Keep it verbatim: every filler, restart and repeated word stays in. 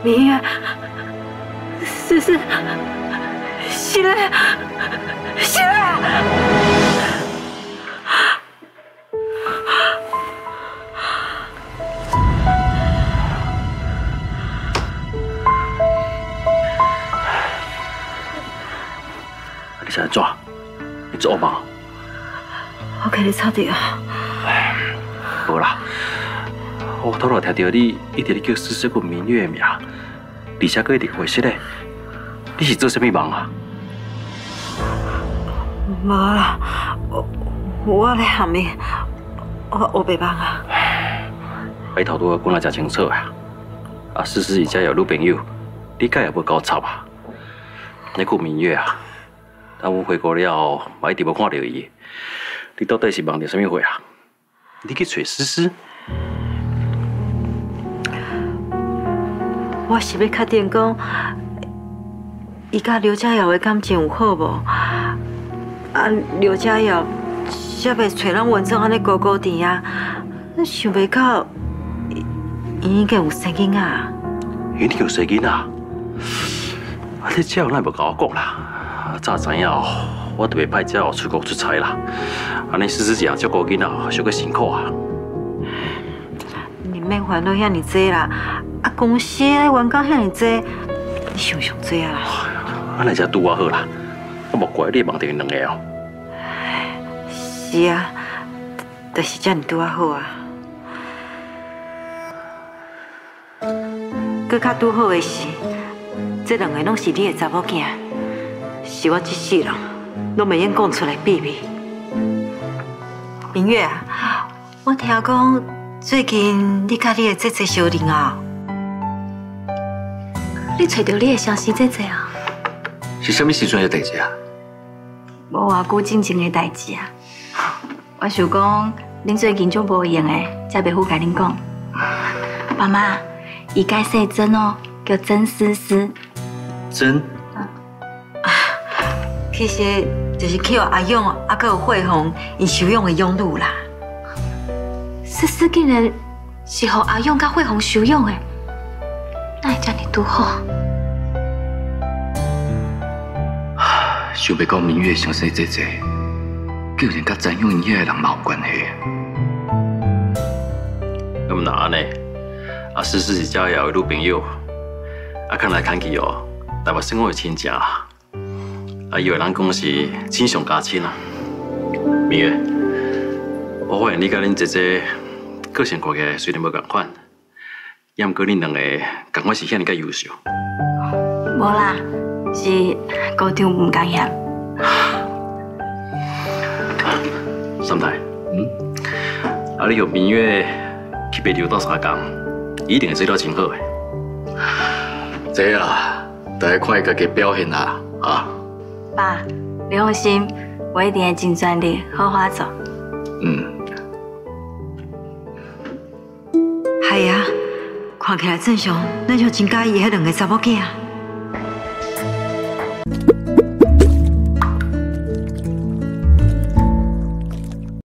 明月，思思，醒来，醒来！ 你是安怎？你做噩梦？ 我给你吵着。 哎，无啦。 我头路听到你一直咧叫思思跟明月的名，而且搁一直回室咧，你是做啥物梦啊？ 无啦，我我咧下面，我我白梦啊。 白头都讲来真清楚啊！啊，思思伊家有女朋友，你敢也无搞吵吧？你顾明月啊，等我回国了，嘛一直无看到伊，你到底是梦到啥物货啊？你去找思思？ 我是要确定讲，伊甲刘家瑶的感情有好无？啊，刘家瑶才袂找咱文忠安尼孤孤甜啊！想袂到，伊已经有生囡仔啊！ 伊已经有生囡仔？啊，你这样哪无甲我讲啦？早知影哦，我特别派这出国出差啦。安尼思思这样照顾囡仔，伤个辛苦啊！ 你免烦恼遐尼济啦。 啊，公司的员工遐尼济，你想想济啊啦！ 安尼才拄我好啦，我莫怪你梦到因两个哦。 是啊，就是遮尔拄啊好啊。搁较拄好的是，这两个拢是你的查某囝，是我一世人拢袂用讲出来秘密。明月啊，我听讲最近你甲你的姐姐相认啊。 你找到你的消息姐姐啊？ 是什么时阵的代志啊？ 无偌久之前的代志啊。我想讲，恁最近足无闲的，才袂好甲恁讲。爸妈，伊改姓曾哦，叫曾思思。 曾？ 其实就是去阿勇啊，还有慧红因收养的养女啦。 思思竟然是互阿勇甲慧红收养的。 哪会遮尔拄好？ 想袂到明月相生姐姐，竟然甲占用因遐个人嘛有关系。 咁那安尼，啊思思是家有女朋友，啊看来看去哦，台北生活的亲情啦，啊以为咱讲是亲上加亲啊。明月，我发现你甲恁姐姐个性看起来虽然无共款。 也毋过恁两个同款是遐尼介优秀。 无啦，是高中唔共样。 三太，嗯，啊，你用明月去北流到三工，一定会做到真好诶。 这啦，大家看伊家己表现啦，啊。 爸，你放心，我一定会尽全力，好好做。 嗯。 系啊。 看起来正常，咱就真介意迄两个查某囝。